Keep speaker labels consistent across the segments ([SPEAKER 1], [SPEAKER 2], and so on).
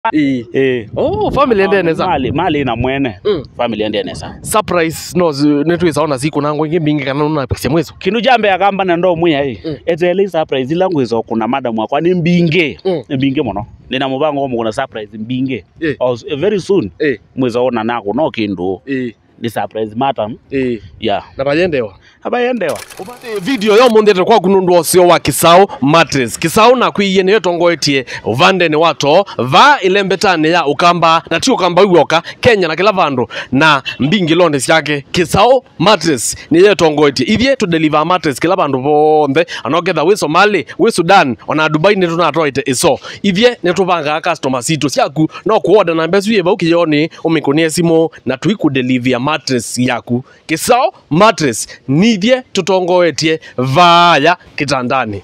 [SPEAKER 1] Oh, family ende neza.
[SPEAKER 2] Mali na mwene. Family ende neza.
[SPEAKER 1] Surprise no netu saona siku nango ingi bingi kana nuna pesa mwezo.
[SPEAKER 2] Kinu jambe akamba na ndo muya hii. Etele surprise langu izo kuna madam wakwa ni mbinge. Mbinge mono. Nina mubango mo kuna surprise mbinge. Very soon. Mwezo ona nako no kindu. Ni surprise madam. Yeah.
[SPEAKER 1] Na bayendewa.
[SPEAKER 2] Abayendewa.
[SPEAKER 1] Video yo mundete kwa kunundu osio wa Kisau Mattress. Kisau na kuiye niyo tongoetie uvande ni wato va ilembetane ya ukamba na ti ukamba uyoka Kenya na kila vandu na mbingi londe siake Kisau Mattress niyo tongoetie ithie to deliver mattress kila vandu bonde anoketha we Somali we Sudan ona Dubai ni tunatoite iso ithie ni tubanga customer situ siaku no kuorder na mbesu yeba ukiyoni umikunie simu na tuiku deliver mattress yaku Kisau Mattress nithie tutongoetie vaya kitandani.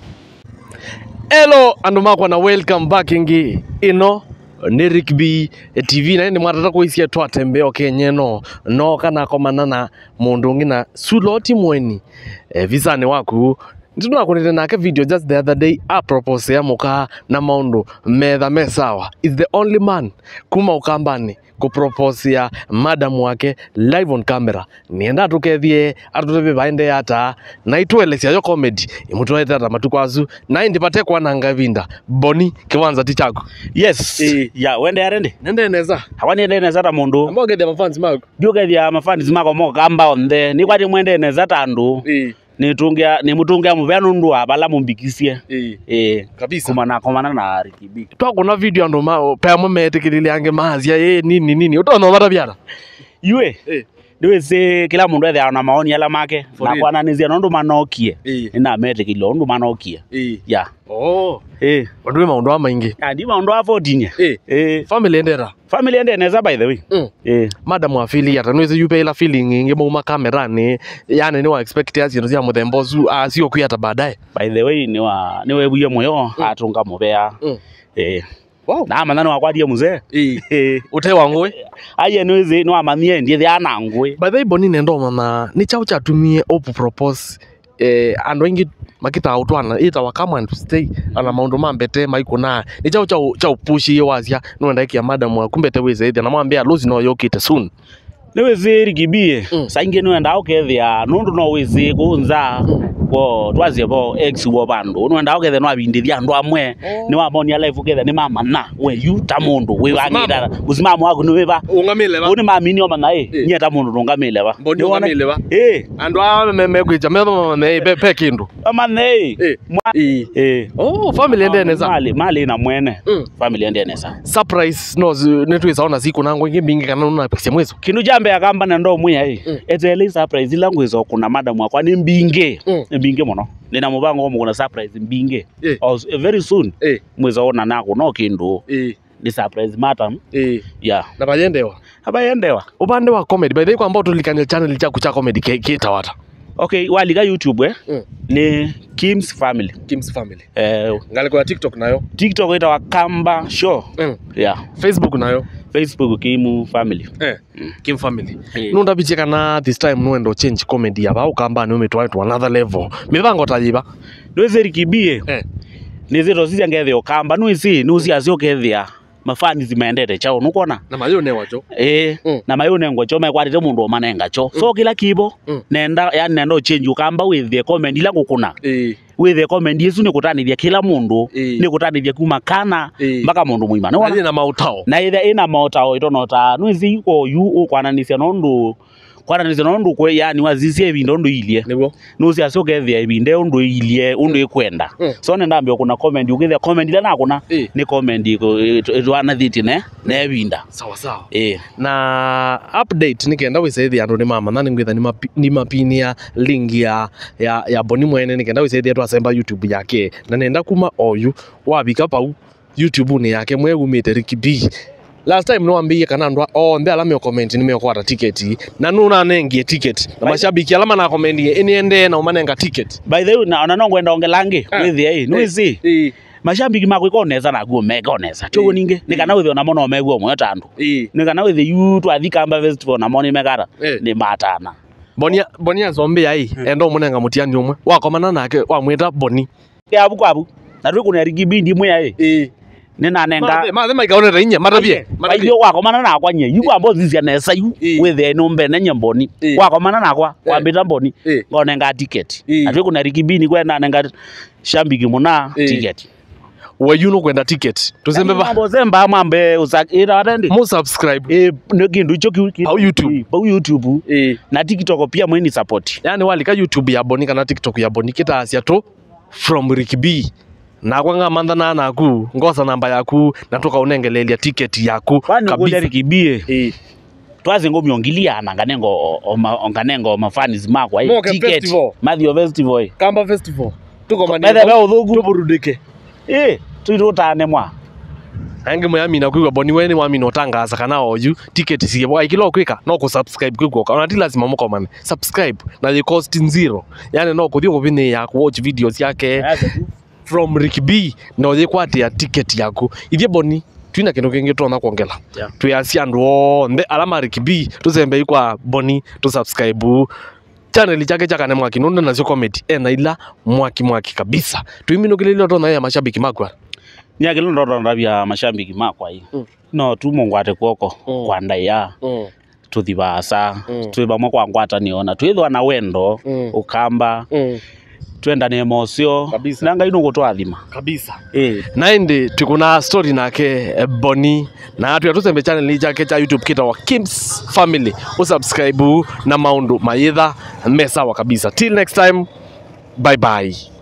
[SPEAKER 1] Hello andu makwa na welcome back ingi ino ni Rick B TV na ni mwatata kuisia twatembeo Kenya no kana komanana mundu ngina suloti mweni visani waku nduna kunite nake video just the other day apropos ya muka na maundu metha mesawa is the only man kuma ukambani kupropose ya madam wake live on camera nienda tukethie atutebe baende yata na itwelesya yo comedy imutwaite ata matukwazu na indipate kwa nanga vinda Boni kiwanza tichako.
[SPEAKER 2] Yes. Ya wende yarende
[SPEAKER 1] nende neza
[SPEAKER 2] hawani ende neza ta mundu
[SPEAKER 1] amboge the fans mako
[SPEAKER 2] byogethia mafans mako mo kamba onde ni kwati mwende neza tandu ni mutungia muvenu ndu abala mumbikisie
[SPEAKER 1] kabisa
[SPEAKER 2] komana na Rick B.
[SPEAKER 1] Twakona video ndo ma pa mumetikilile ange mazia nini utona mara byara
[SPEAKER 2] yue ndiwe se kila mundu ethe ana maoni ala make na kwananizia ndu manokie ina metikilo ndu manokie ya ndwe maundu amaingi ndi maundu a 14 family ende neza by the way
[SPEAKER 1] madam wa fili ata nweze yupe ila feeling ingi mauma kamera ni yani ni wa expect as ino cia muthembozu sio kuyata baadaye
[SPEAKER 2] by the way ni webuye moyo atunga mubea
[SPEAKER 1] wow
[SPEAKER 2] na manano akwadie muzee
[SPEAKER 1] ute wangwe
[SPEAKER 2] aye nweze no amanie ndie thia na ngwe
[SPEAKER 1] by the way Boni nendo mama ni chao cha tumie opu propose ando ingi makita utwana ita wakama and stay ana maundu mambete maikuna ni chao pushi wazia no ndaikia madam wa kumbete weze na mwambia lozi no yokite soon
[SPEAKER 2] niweze Rick B sainge no enda ukethia nundu no weze kunza ko twazie bo ex wo bandu no enda ukethia no abindithia andu amwe ni wamonia live ukethia ni mama na we you ta mundu we wangida musimamo waku ni weba
[SPEAKER 1] ungamile ba
[SPEAKER 2] uni mami oma na nye ta mundu ungamile ba
[SPEAKER 1] Boni ungamile ba andu a kwija metho me pe kindu
[SPEAKER 2] ama nei
[SPEAKER 1] oh family ende neza
[SPEAKER 2] mali na mwene family ende neza
[SPEAKER 1] surprise no netu saona siku nango ingi bingi kana nuna pesa mwezo
[SPEAKER 2] kinu jambe akamba na ndo muya hii etele surprise langu izo kuna madam wakwa ni mbinge mbinge mono nina mubango mo kuna surprise mbinge very soon mwezo ona nako no kindu ni surprise madam yeah
[SPEAKER 1] na bayendewa upande wa comedy by the way kwamba tulikanya channel cha comedy kitawata
[SPEAKER 2] okay walika YouTube ni Kim's Family ngale
[SPEAKER 1] kwa TikTok nayo
[SPEAKER 2] TikTok ita wakamba show yeah
[SPEAKER 1] Facebook nayo
[SPEAKER 2] Facebook Kim Family
[SPEAKER 1] Kim Family nunda bicheka na this time nuendo change comedy yaba ukamba ni umetwa to another level mivango tajiba
[SPEAKER 2] nweze Rick B nizero sisi angethe ukamba nusi asiokethia mafani zimeendete chao nukona
[SPEAKER 1] na mayone wacho
[SPEAKER 2] na mayone ngocho mekwatite mundu omanenga cho so kila kibo nenda yani nendo change ukamba with the comment ila gukuna with the comment yesu ni kutanithia kila mundu ni kutanithia kuma kana mpaka mundu muima
[SPEAKER 1] no na mautao
[SPEAKER 2] na ile ina mautao itonota nwizi ko yu ukwananisia nondu kwananisia nondu kwe yani wazisie bindo ndo ilie nusi asiokethia ibinde ndo ilie ndo ikwenda so nenda ambio kuna comment ukithia comment ile nakuna ni comment itwana thiti na ebinda
[SPEAKER 1] sawa na update nikenda wisethi andu ni mama na ngwitha ni mapinia link ya Boni mwene nikenda wisethi twasemba YouTube yake na nenda kuma oyu wabika pau YouTube ni yake mwegumite Rick B last time no ambie kana ndwa nde alama comment nimekwata ticket na nuna nengie ticket na mashabiki alama na comment eniende na umanenga ticket
[SPEAKER 2] by the way na nongwenda ongelange withi nwizi mashabiki mako ikoneza na guo mega oneza chogo ninge nikana withi ona mono meguo mwe tandu nikana withi yu twathikamba festival na moni megara ni matana
[SPEAKER 1] Boni zombe ai endo munenga mutiani umwe wakomana nake wamwita Boni
[SPEAKER 2] abu na twe kuna Rick B ndi mwe ai ninanenga
[SPEAKER 1] mathe maikaonera inya matabie
[SPEAKER 2] maithio wakomana nakwa nye ikwamba thisia nesa yu withe nombe nenye mboni wakomana nakwa kwambita mboni ngonenga ticket atwe kuna rikibini kwenda nenga shambiki muna ticket
[SPEAKER 1] wayuno kwenda ticket tusembe ba
[SPEAKER 2] mambo zemba mambe usakira atende
[SPEAKER 1] mu subscribe
[SPEAKER 2] no kindu icho
[SPEAKER 1] au YouTube
[SPEAKER 2] na TikTok pia mweni support
[SPEAKER 1] yani walika YouTube ya Boni kana TikTok ya Boni kita asia to from Ricky B na kwanga mandana naku ngosa namba yaku na toka unengelelia ticket yaku
[SPEAKER 2] kabisa Ricky B twaze ngomi ongiliana nganengo mafans makwa hii ticket Mathio Festival
[SPEAKER 1] Kamba Festival tuko
[SPEAKER 2] manene ba uthugu
[SPEAKER 1] tuburudike
[SPEAKER 2] tuirutane mwa
[SPEAKER 1] ange moyamina kuigwa Boni weni wamina utangaza kana oyu ticket sigebwa ikilo kwika no ku subscribe kwiko kana ti lazima mukomane subscribe na the cost zero yani no kuthio kubine ya watch videos yake from Ricky B no yekwate ya ticket yaku ithie Boni twina kindu kingi tuona kuongela tuyacia andu onthe alama Ricky B tuzembe ikwa Boni tu subscribe channel chake cha Kane Mwaki nonde nacio comedy na ila mwaki kabisa tuiminukililio tona ya mashabiki makwa
[SPEAKER 2] nyakilo ndo ndabia mashabiki makwa hii no tu mongwate kwoko kwa ndaya tuthibasa twiba mwa ngwata niona twithwa na wendo ukamba twenda ne emocio nanga ino gutwathima
[SPEAKER 1] kabisa na indi tukuna story nake Boni na tuyatumbe channel yake cha YouTube kita wa Kim's Family usubscribe na maundu mayitha mesawa kabisa till next time bye bye.